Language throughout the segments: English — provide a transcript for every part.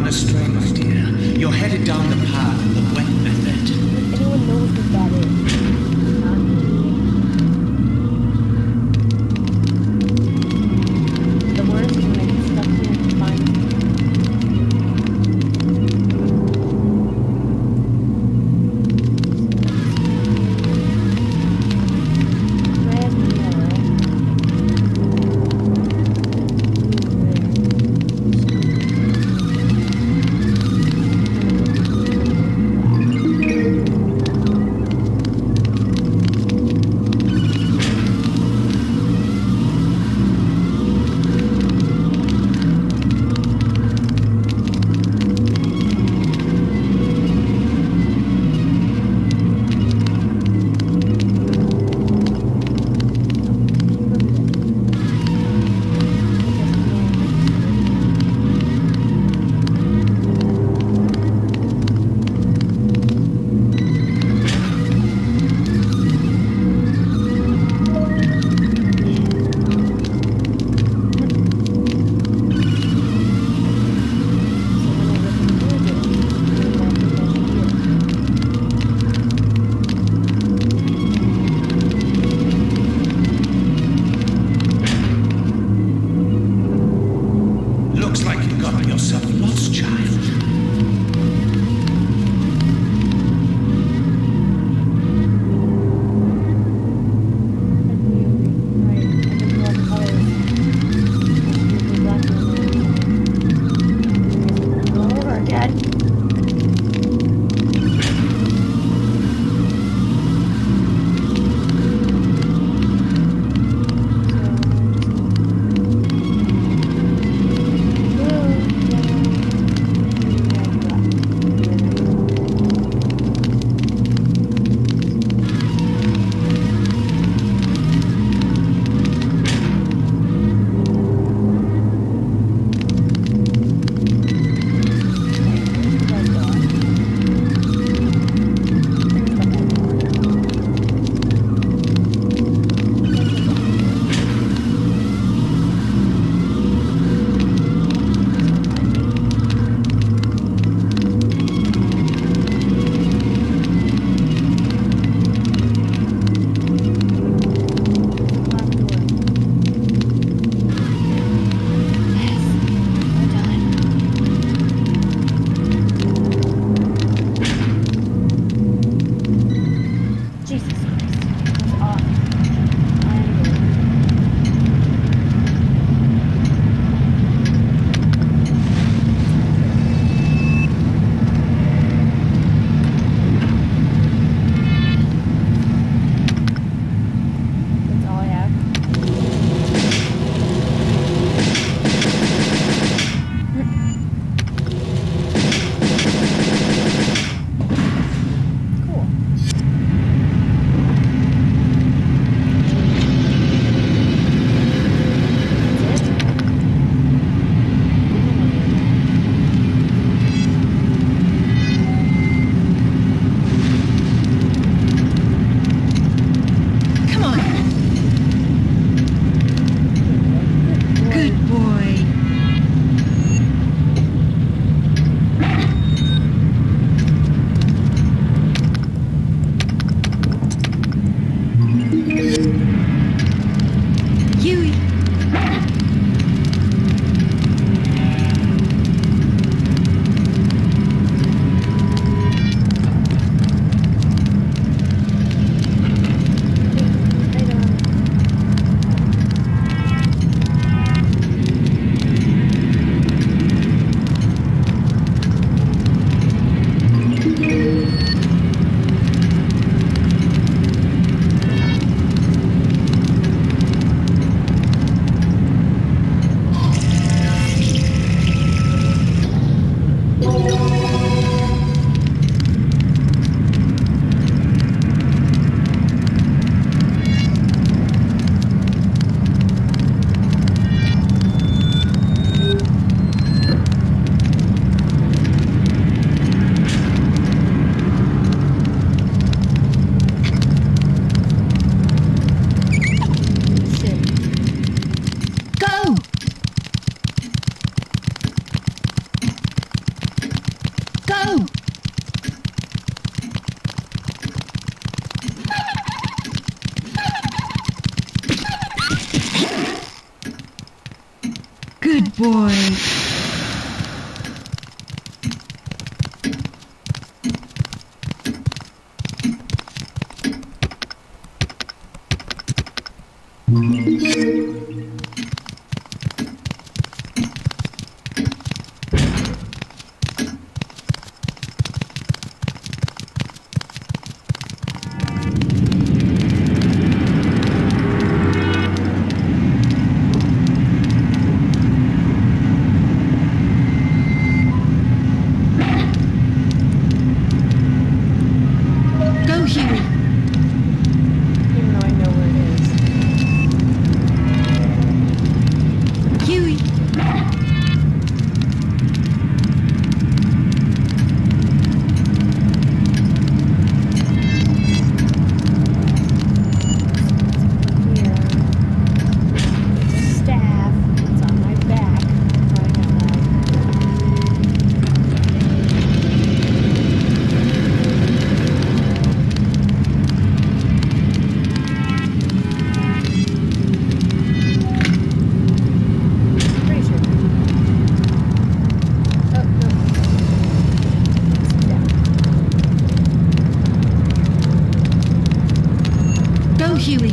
astray, my dear. You're headed down the path of the wet method. If anyone knows what that is, not me. The worst is when I get stuck here and find boy. Go, Huey. Even though I know where it is. Huey. Here. There's a staff. It's on my back. Running out loud. Pretty sure. Oh, no. It's down. Go, Huey.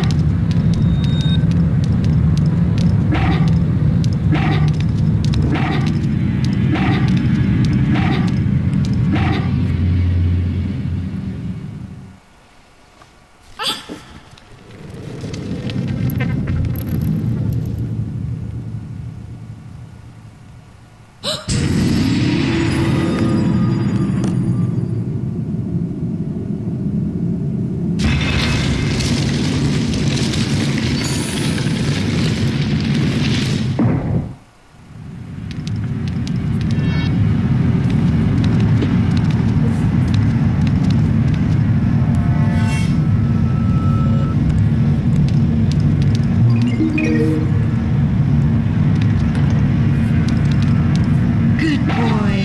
Good boy.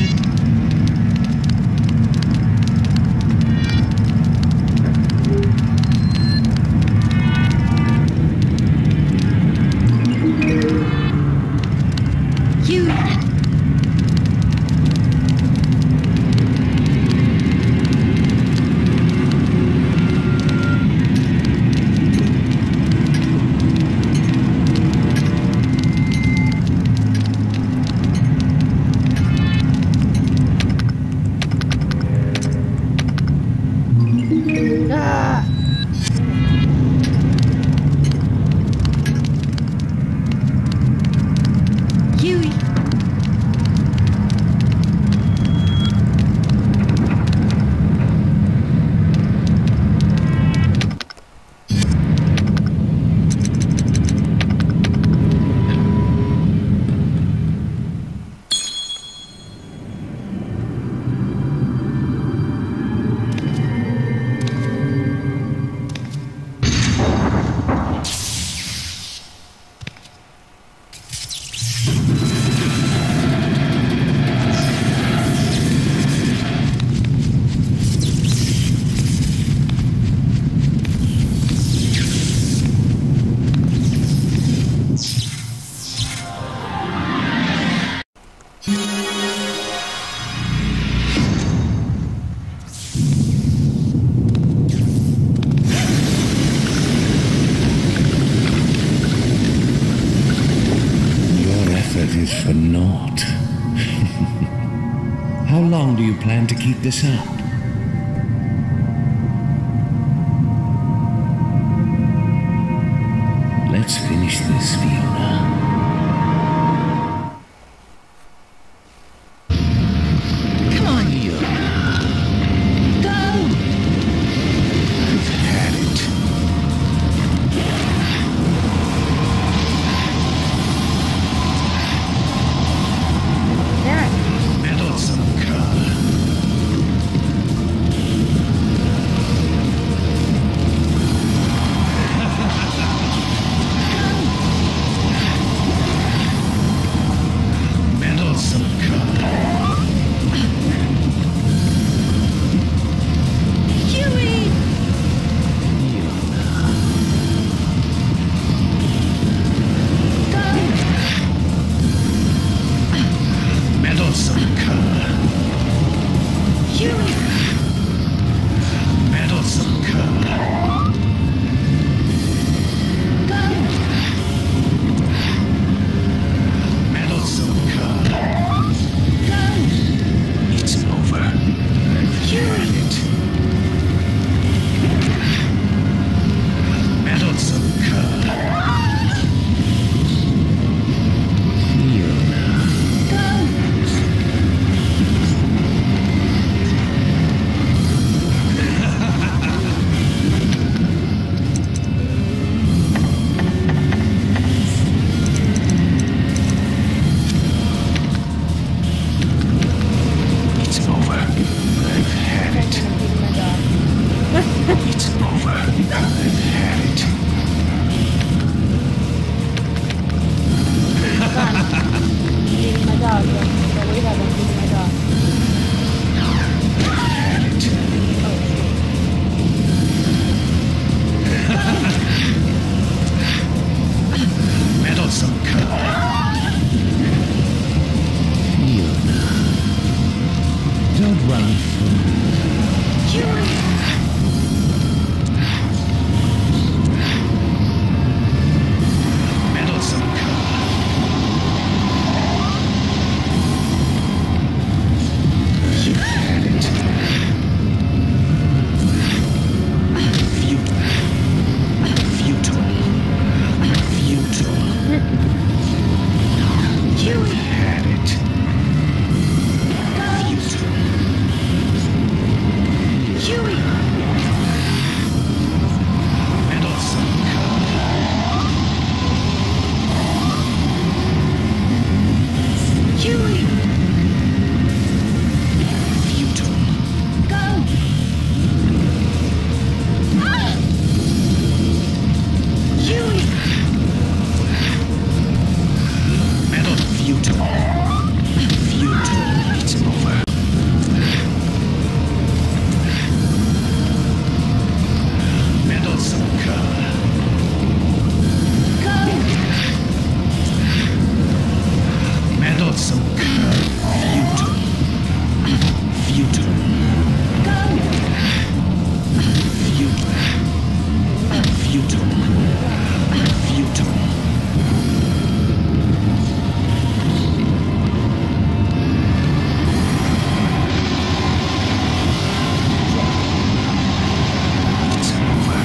Huey. Ah! Huey. Your effort is for naught. How long do you plan to keep this up? Let's finish this, Fiona. Come on, Fiona. Go! I've had it. Yeah. Meddlesome cur. Meddlesome cur. Huey. Meddlesome cur. Go. Meddlesome cur. Go. It's over. I've had it. Meddlesome cur. Kneel now. Go. It's over. I've had it. It's over. I've had it. Feeding my dog. But wait up, I'm feeding my dog. Had it. Meddlesome cur. Kneel now. Don't run from me. Huey. Meddlesome cur. You've had it. Futile. Futile. Futile. You've had it. Futile. Huey. Meddlesome cur. Huey. Futile. Go. Ah! Huey. Metal futile. Futile. It's over. Meddlesome cur. Go. Meddlesome cur. Futile. Futile. Go. Futile. Futile. Futile. It's over.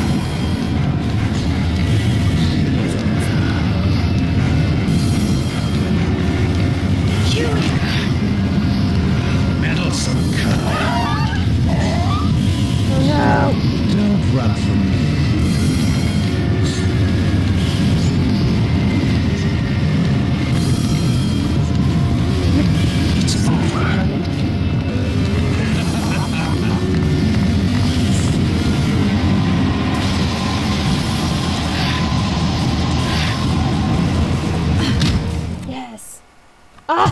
Huey. Meddlesome cur. Oh no! Don't run from me. It's over. Yes! Ah!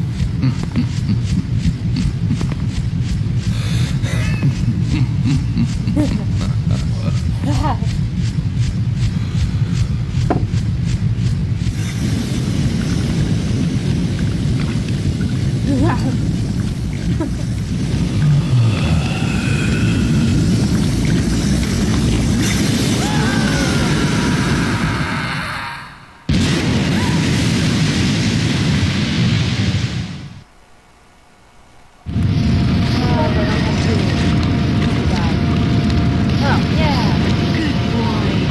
Oh, yeah! Good boy.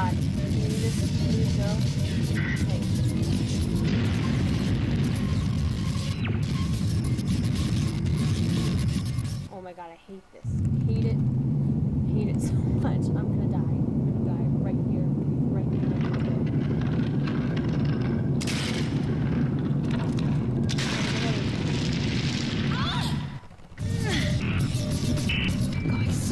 god. Can you just please go? Hey. Oh my god, I hate this. Hate it. Hate it so much. I'm gonna die. I'm gonna die right here. Right now. Going so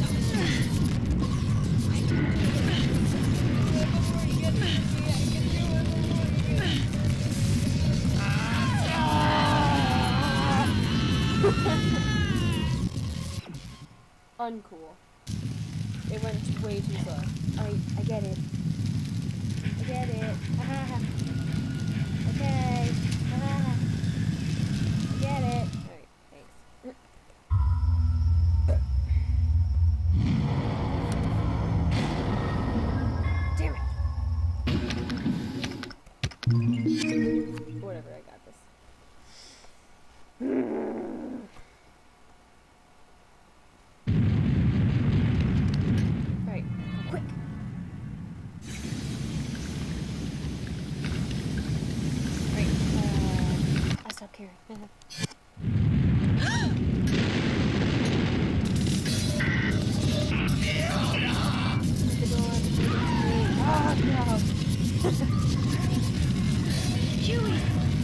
Uncool. It went way too far. I get it. I get it. Okay. I get it. Alright, thanks. Damn it. Whatever, I got this. Alright, quick. Alright, I'll stop caring. The door. Oh no! Chewie!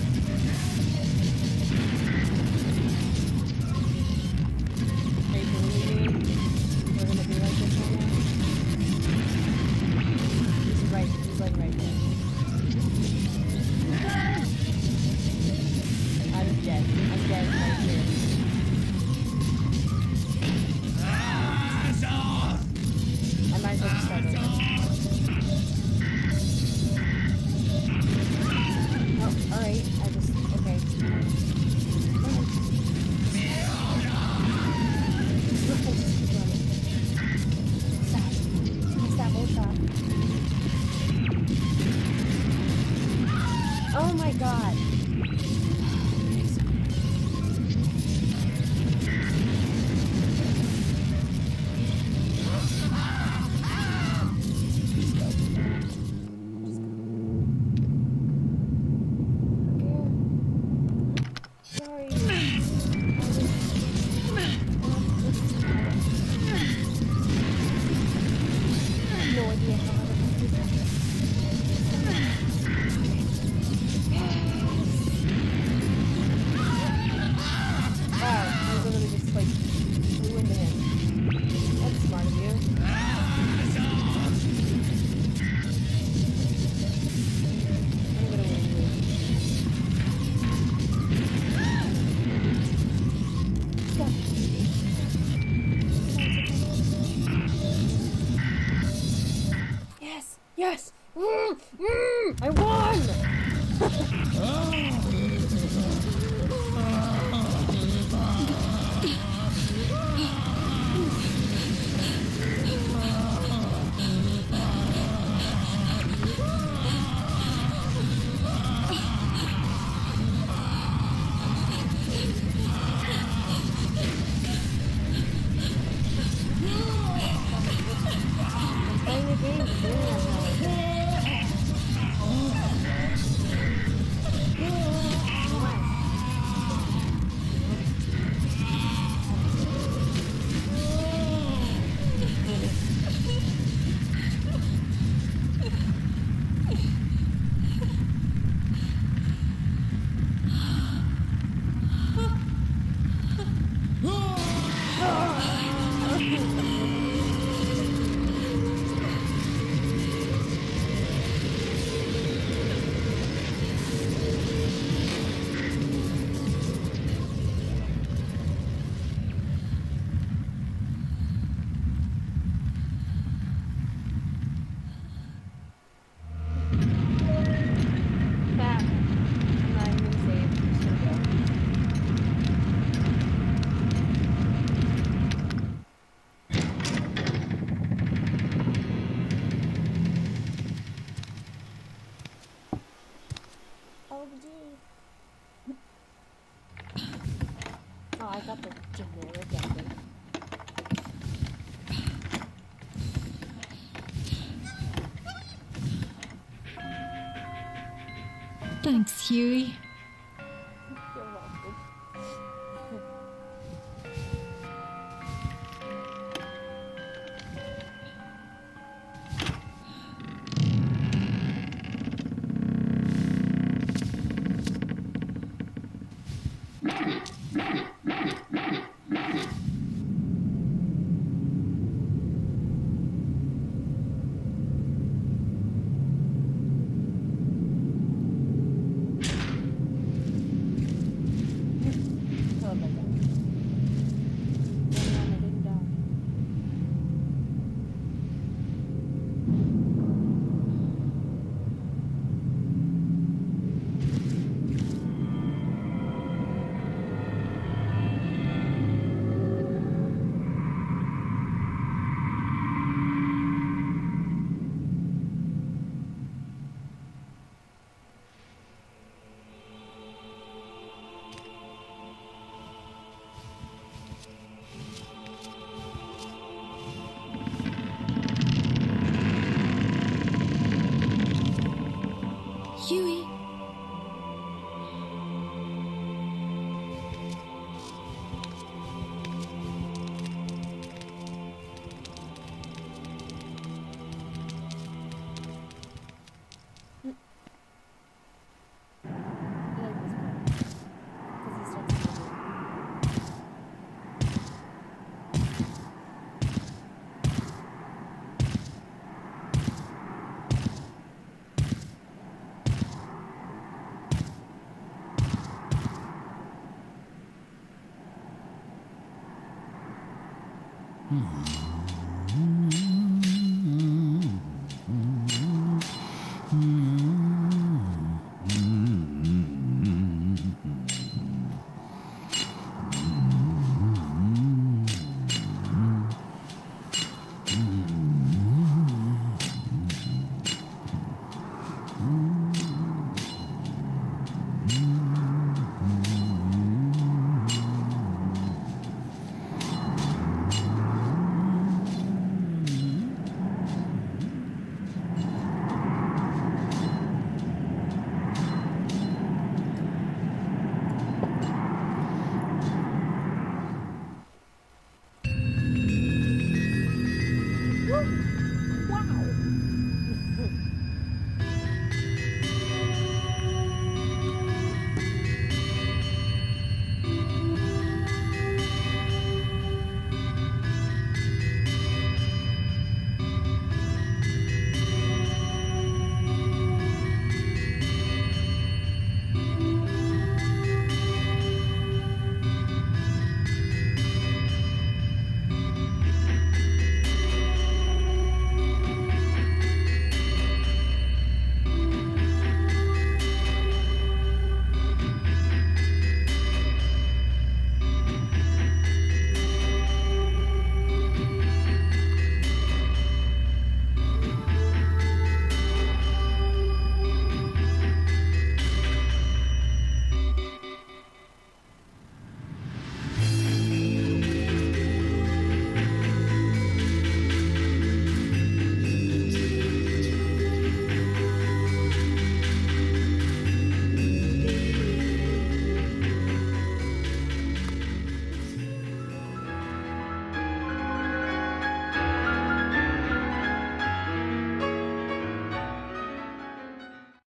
Are you believing me? We're gonna be like this right now? He's right. He's like right there. I'm dead. I'm dead right here. I might as well just start over. Oh, alright. I just... Okay. Stop. Stop. Won't stop. Oh my god. No idea how I'm gonna do that. Wow, you literally just like flew into him. That's smart of you. I'm gonna win you. Stop. Yes! Yes! I won! I'm playing the game, doing that now. Thanks, Huey. You're welcome. Oh my god. I didn't die. Huey. I like this part. Because he starts moving.